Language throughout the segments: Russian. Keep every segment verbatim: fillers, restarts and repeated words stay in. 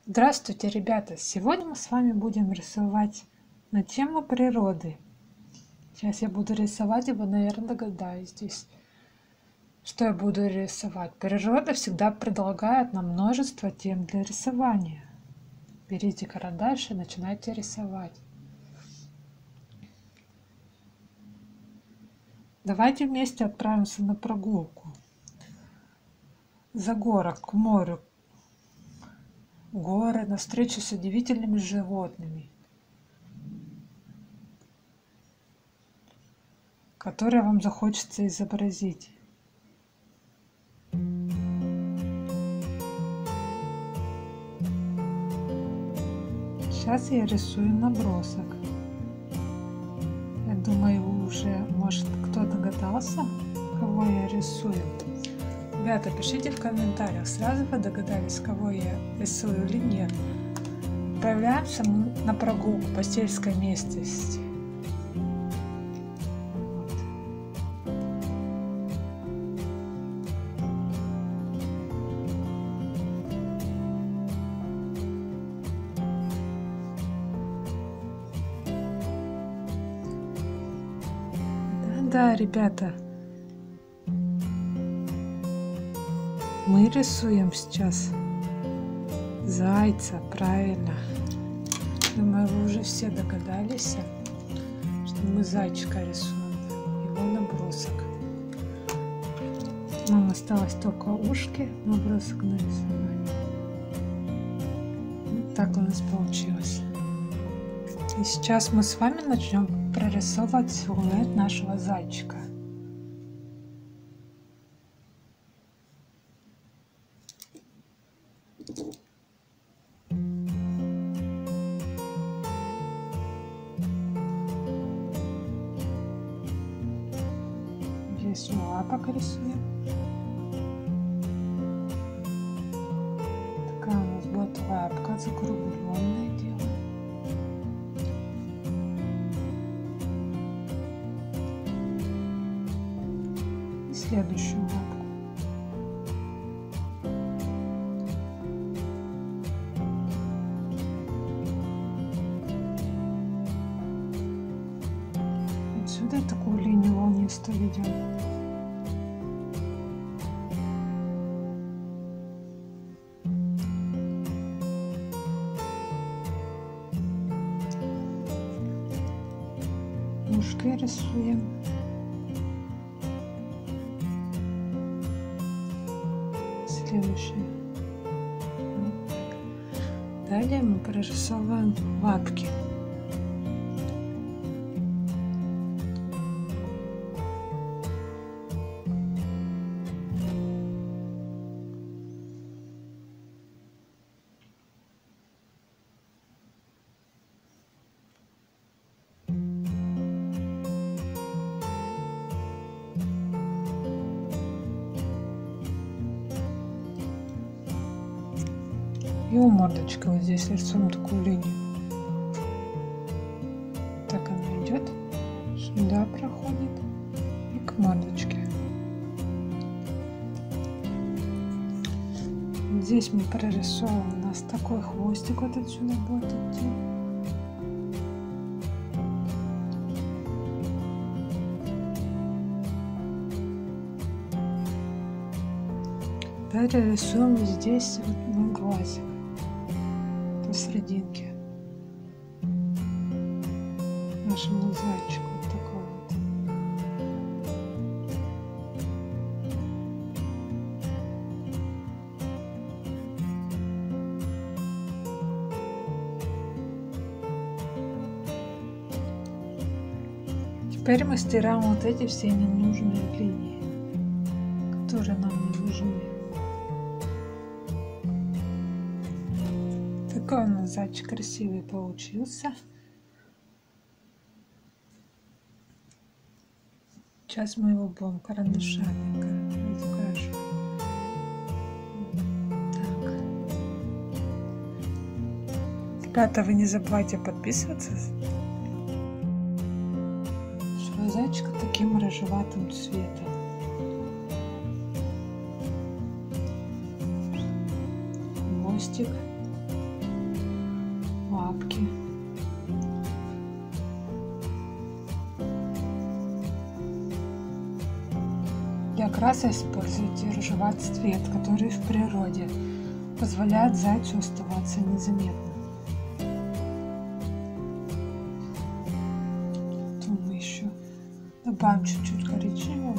Здравствуйте, ребята! Сегодня мы с вами будем рисовать на тему природы. Сейчас я буду рисовать, и вы, наверное, догадаетесь, что я буду рисовать. Природа всегда предлагает нам множество тем для рисования. Берите карандаш и начинайте рисовать. Давайте вместе отправимся на прогулку. За город, к морю, горы, на встречу с удивительными животными, которые вам захочется изобразить. Сейчас я рисую набросок. Я думаю, вы уже, может, кто догадался, кого я рисую. Ребята, пишите в комментариях, сразу вы догадались, кого я рисую или нет. Отправляемся на прогулку по сельской местности. Да, ребята, мы рисуем сейчас зайца, правильно. Думаю, вы уже все догадались, что мы зайчика рисуем, его набросок. Нам осталось только ушки, набросок нарисовать. Вот так у нас получилось. И сейчас мы с вами начнем прорисовывать силуэт нашего зайчика. Здесь лапок рисуем. Такая у нас будет лапка закругленная дело. Следующую лапку. Отсюда такую линию волнистую ведем. Ушки рисуем. Следующий. Далее мы прорисовываем лапки. И у мордочки вот здесь рисуем такую линию. Так она идет, сюда проходит и к мордочке. Здесь мы прорисовываем, у нас такой хвостик вот отсюда будет идти. Далее рисуем здесь вот глазик посерединке нашему зайчику, вот такой вот. Теперь мы стираем вот эти все ненужные линии, которые нам не нужны. Такой у нас зайчик красивый получился. Сейчас мы его будем карандашами разукрашивать. Так. Ребята, вы не забывайте подписываться. Что зайчика таким рыжеватым цветом. Хвостик. лапки. Для краса используйте рыжеватый цвет, который в природе позволяет зайцу оставаться незаметным. Тут мы еще добавим чуть-чуть коричневого.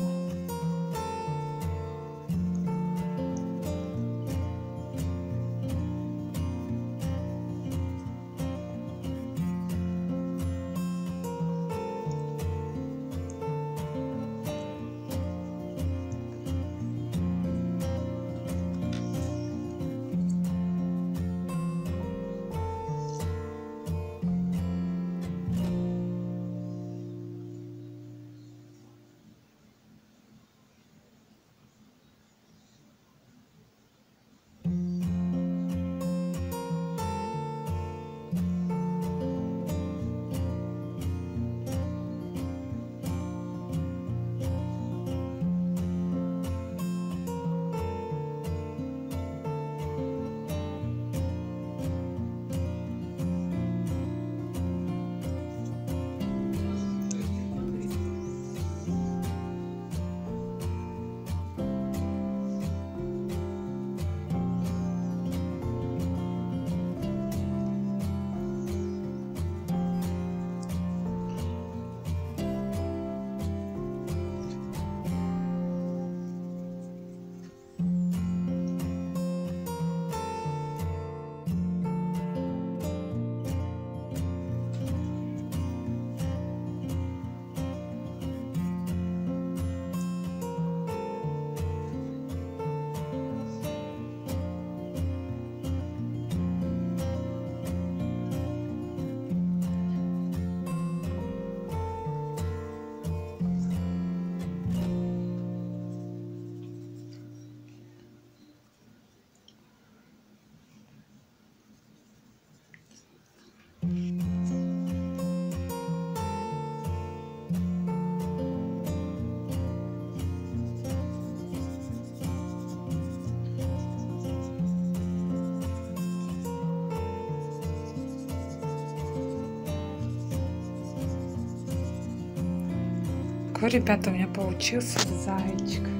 Такой, ребята, у меня получился зайчик.